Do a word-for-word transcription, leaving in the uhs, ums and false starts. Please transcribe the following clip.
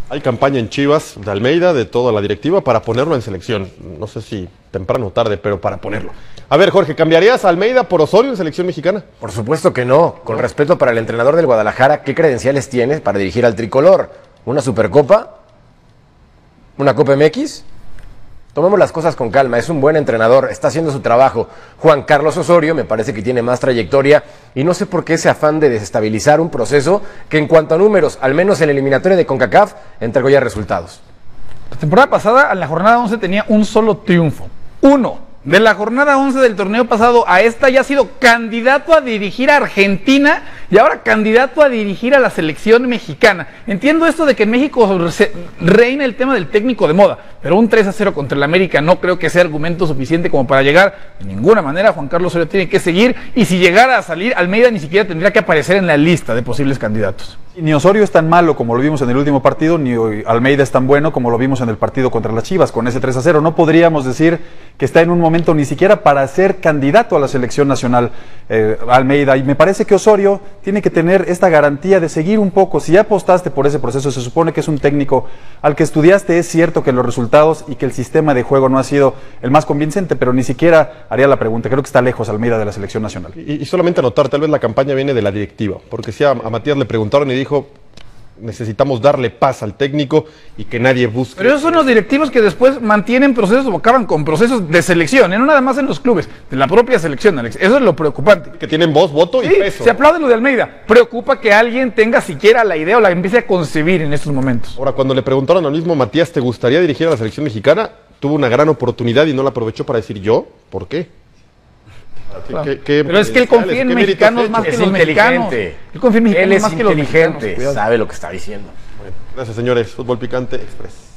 Hay campaña en Chivas de Almeida, de toda la directiva, para ponerlo en selección. No sé si temprano o tarde, pero para ponerlo. A ver, Jorge, ¿cambiarías a Almeida por Osorio en selección mexicana? Por supuesto que no. Con respeto para el entrenador del Guadalajara, ¿qué credenciales tiene para dirigir al tricolor? ¿Una Supercopa? ¿Una Copa M X? Tomemos las cosas con calma, es un buen entrenador, está haciendo su trabajo. Juan Carlos Osorio me parece que tiene más trayectoria y no sé por qué ese afán de desestabilizar un proceso que en cuanto a números, al menos en la eliminatoria de CONCACAF, entregó ya resultados. La temporada pasada, en la jornada once, tenía un solo triunfo. Uno. De la jornada once del torneo pasado a esta ya ha sido candidato a dirigir a Argentina y ahora candidato a dirigir a la selección mexicana. Entiendo esto de que en México reina el tema del técnico de moda, pero un tres a cero contra el América no creo que sea argumento suficiente como para llegar. De ninguna manera Juan Carlos Osorio tiene que seguir, y si llegara a salir, Almeida ni siquiera tendría que aparecer en la lista de posibles candidatos. Ni Osorio es tan malo como lo vimos en el último partido, ni Almeida es tan bueno como lo vimos en el partido contra las Chivas, con ese tres a cero. No podríamos decir que está en un momento ni siquiera para ser candidato a la selección nacional eh, Almeida, y me parece que Osorio tiene que tener esta garantía de seguir un poco. Si ya apostaste por ese proceso, se supone que es un técnico al que estudiaste, es cierto que los resultados y que el sistema de juego no ha sido el más convincente, pero ni siquiera haría la pregunta. Creo que está lejos Almeida de la selección nacional. Y, y solamente anotar, tal vez la campaña viene de la directiva, porque si a, a Matías le preguntaron y dijo: necesitamos darle paz al técnico y que nadie busque. Pero esos son los directivos que después mantienen procesos o acaban con procesos de selección, ¿eh? No nada más en los clubes, de la propia selección, Alex. Eso es lo preocupante. Que tienen voz, voto y sí, peso. Se aplaude lo de Almeida. Preocupa que alguien tenga siquiera la idea o la empiece a concebir en estos momentos. Ahora, cuando le preguntaron al mismo Matías, ¿te gustaría dirigir a la selección mexicana? Tuvo una gran oportunidad y no la aprovechó para decir yo. ¿Por qué? Claro. ¿Qué, qué, pero es que él confía en mexicanos más que es los mexicanos. Él confía en mexicanos él es más que los mexicanos. inteligente, sabe lo que está diciendo. Bueno, gracias, señores. Fútbol Picante Express.